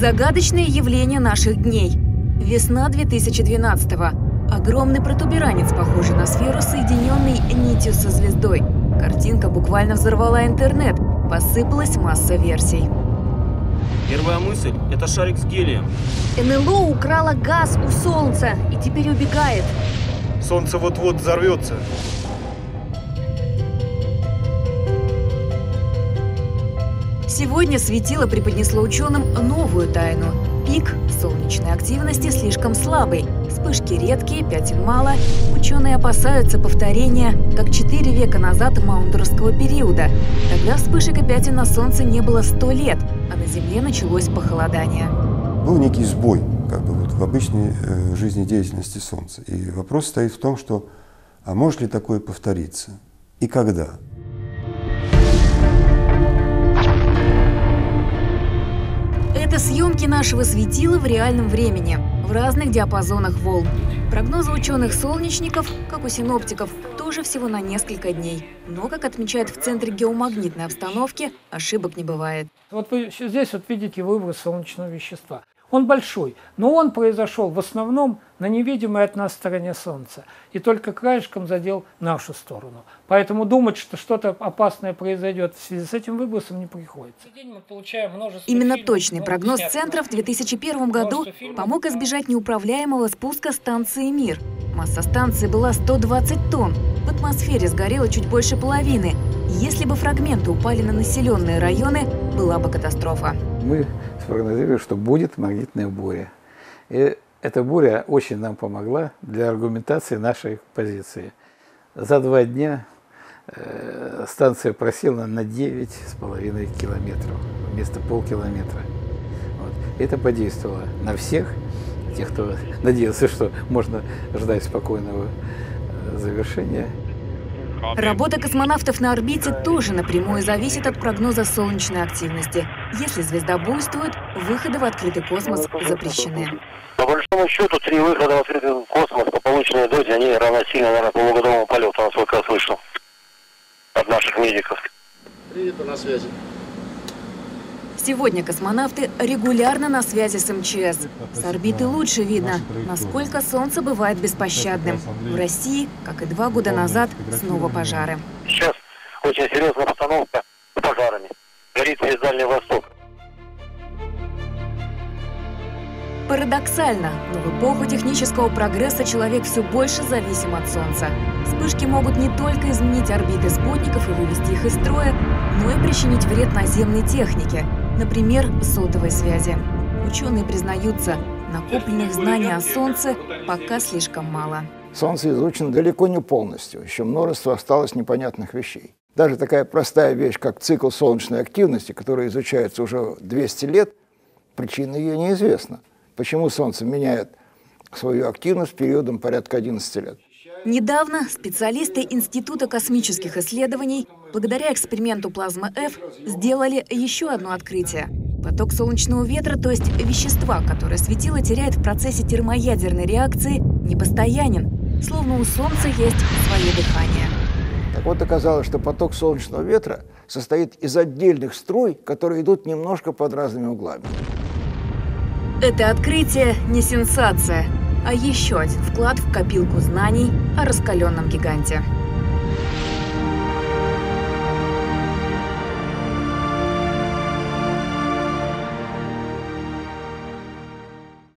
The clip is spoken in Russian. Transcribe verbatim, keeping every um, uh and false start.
Загадочное явление наших дней. Весна две тысячи двенадцатого. Огромный протуберанец, похожий на сферу, соединенный нитью со звездой. Картинка буквально взорвала интернет. Посыпалась масса версий. Первая мысль – это шарик с гелием. эн эл о украла газ у Солнца и теперь убегает. Солнце вот-вот взорвется. Сегодня светило преподнесло ученым новую тайну. Пик солнечной активности слишком слабый. Вспышки редкие, пятен мало. Ученые опасаются повторения, как четыре века назад Маундерского периода. Тогда вспышек и пятен на Солнце не было сто лет, а на Земле началось похолодание. Был некий сбой как бы, вот, в обычной э, жизнедеятельности Солнца. И вопрос стоит в том, что а может ли такое повториться? И когда? Это съемки нашего светила в реальном времени, в разных диапазонах волн. Прогнозы ученых-солнечников, как у синоптиков, тоже всего на несколько дней. Но, как отмечают в Центре геомагнитной обстановки, ошибок не бывает. Вот вы здесь вот видите выброс солнечного вещества. Он большой, но он произошел в основном на невидимой от нас стороне Солнца. И только краешком задел нашу сторону. Поэтому думать, что что-то опасное произойдет в связи с этим выбросом, не приходится. Именно точный прогноз Центра в две тысячи первом году помог избежать неуправляемого спуска станции «Мир». Масса станции была сто двадцать тонн. В атмосфере сгорело чуть больше половины. Если бы фрагменты упали на населенные районы, была бы катастрофа. Мы спрогнозировали, что будет магнитная буря. И эта буря очень нам помогла для аргументации нашей позиции. За два дня э, станция просела на девять с половиной километров вместо полкилометра. Вот. Это подействовало на всех, тех, кто надеялся, что можно ждать спокойного э, завершения. Работа космонавтов на орбите тоже напрямую зависит от прогноза солнечной активности. Если звезда буйствует, выходы в открытый космос запрещены. По большому счету, три выхода в открытый космос по полученной дозе, они равносильны, наверное, полугодовому полету, насколько я слышал, от наших медиков. Привет, на связи. Сегодня космонавты регулярно на связи с эм че эс. С орбиты лучше видно, насколько Солнце бывает беспощадным. В России, как и два года назад, снова пожары. Сейчас очень серьезная обстановка с пожарами. Горит весь Дальний Восток. Парадоксально, но в эпоху технического прогресса человек все больше зависим от Солнца. Вспышки могут не только изменить орбиты спутников и вывести их из строя, но и причинить вред наземной технике, например, сотовой связи. Ученые признаются, накопленных знаний о Солнце пока слишком мало. Солнце изучено далеко не полностью, еще множество осталось непонятных вещей. Даже такая простая вещь, как цикл солнечной активности, которая изучается уже двести лет, причина ее неизвестна. Почему Солнце меняет свою активность периодом порядка одиннадцати лет? Недавно специалисты Института космических исследований, благодаря эксперименту Плазма-F, сделали еще одно открытие. Поток солнечного ветра, то есть вещества, которое светило теряет в процессе термоядерной реакции, непостоянен, словно у Солнца есть свое дыхание. Так вот, оказалось, что поток солнечного ветра состоит из отдельных струй, которые идут немножко под разными углами. Это открытие не сенсация, а еще один вклад в копилку знаний о раскаленном гиганте.